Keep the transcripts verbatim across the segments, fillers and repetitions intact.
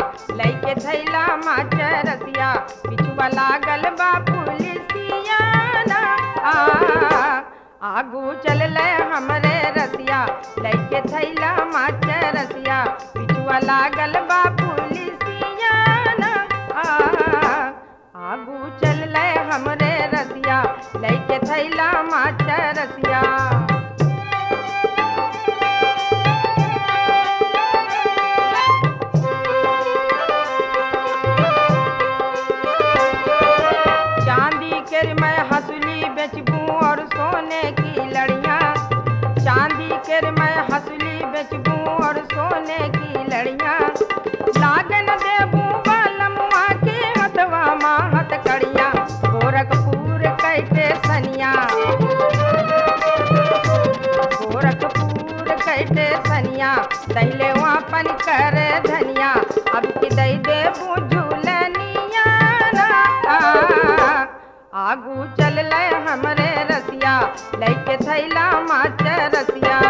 लैके थैला माचा रसिया पिछुआ लागल बा पुलिसिया ना आ आगू चल ले हमरे रसिया लैके थैला माचा रसिया पिछुआ लागल बा पुलिसिया ना आ आगू चल ले हमरे रसिया लैके थैला माचा रसिया। चांदी के मैं हंसुली बेचबूं और सोने की लड़ियां, चांदी के मैं हंसुली बेचबूं और सोने की लड़ियां, लागन देबूं बालमुआ के हथवा माँ हथकड़ियां, गोरखपुर कैटे सनिया गोरखपुर कैटे सनिया दैले वहाँ पन कर धनिया अब की दई देबूं झूलनिया ना आगू चल ले हमरे रसिया लैके थैला माचा रसिया।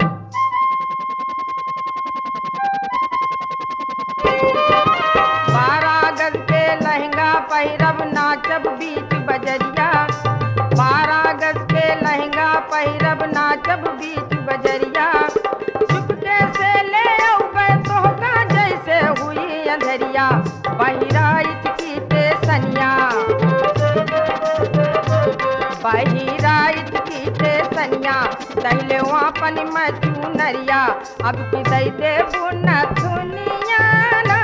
बारह गज के लहंगा पहिरब नाचब बीच बजरिया, बारह गज के लहंगा पहिरब नाचब बीच बजरिया, चुपके से ले औबे तोहका जैसे हुई अंधरिया बहिराइच की टेसनिया बहिराइच की टेसनिया दैले वहाँ पन मैं चुनरिया अब की दई देबू नथुनिया ना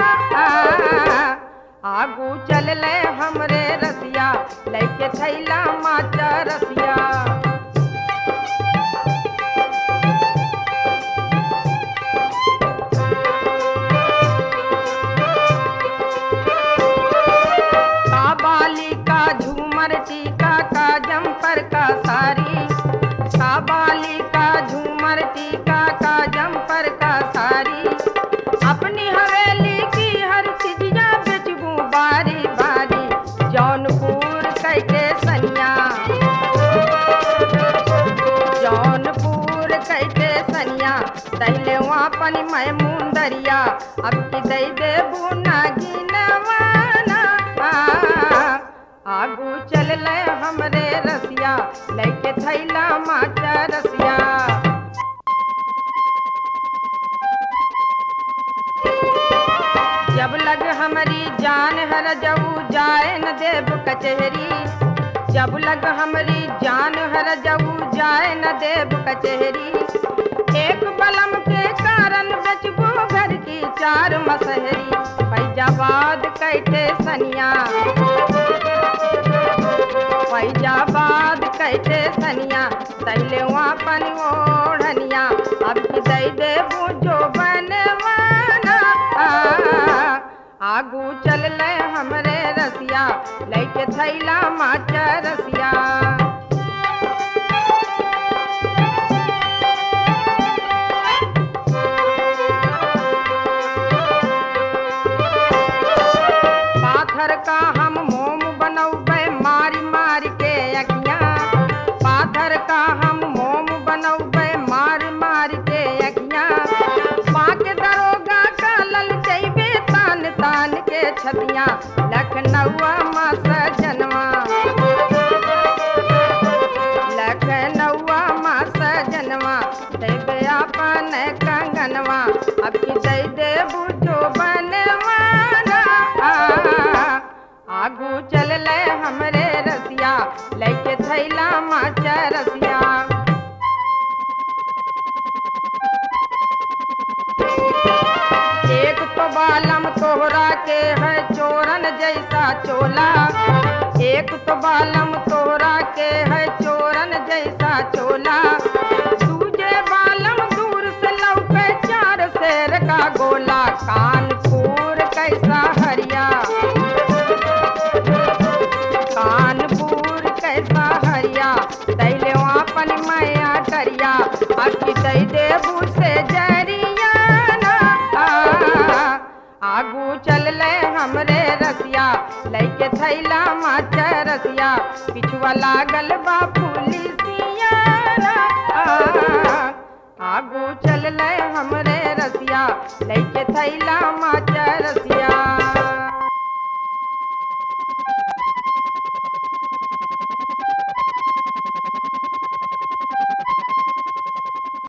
आगू चल ले हमरे रसिया लैके थैला माचा रसिया। काबाली का झूमर टीका का जम्पर का सारी, काबाली का झूमर टीका का जम्पर का सारी, अपनी हवेली की हर चीजिया बेचबूं बारी बारी जौनपुर कैटे सनिया जौनपुर कैटे सनिया दैले वहाँ पन मैं मुंदरिया अब की दई देबू नागिनवा ना आगू चल ले हमरे रसिया लैके थैला माचा रसिया। जब लग हमारी जान हर जऊ जाए न देव कचहरी, जब लग हमारी जान हर जऊ जाए न देव कचहरी, एक बलम के कारण बेचबो घर की चार मसहरी फैजाबाद कैटे सनिया फैजाबाद कैटे सनिया दैले वहाँ पन ओढ़निया अब की दई देबू जो बनवाना आगू चल ले हमरे रसिया लैके थैला माचा रसिया। पाथर का हम मोम बनौबे मारी मारी के अखियां, पाथर का हम मोम बनौबे मारी मारी के अखियां, पाके दरोगा का लल जैबे तान तान के छतियां लखनऊआ माँ सजनवा लखनऊआ माँ सजनवा देबे अपन कंगनवा अब की दई देबू जो बनवाना आगू चल ले हमरे रसिया लैके थैला माचा रसिया। एक तो बालम तोहरा के है चोरन जैसा चोला, एक तो बालम तोहरा के है चोरन जैसा चोला, दूजे बालम दूर से लौके चार शेर का गोला कानपुर कैसा हरिया कानपुर कैसा हरिया दैले वहाँ पन माया करिया अखी दई देबू से जरिया ना आगू चल ले हमरे रसिया लैके थैला माचा रसिया पिछुआ लागल बा पुलिसिया ना आगू चल ले हमरे रसिया लैके थैला